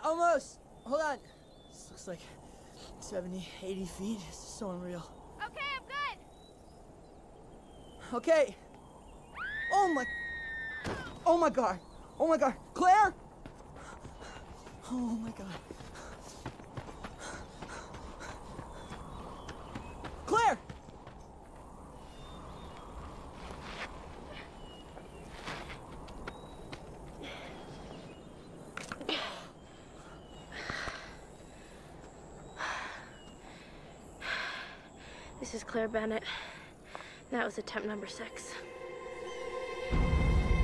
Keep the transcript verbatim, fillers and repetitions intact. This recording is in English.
Almost. Hold on. This looks like seventy, eighty feet. This is so unreal. Okay, I'm good. Okay. Oh my. Oh my God. Oh my God. Claire! Oh my God. Claire! This is Claire Bennett. That was attempt number six.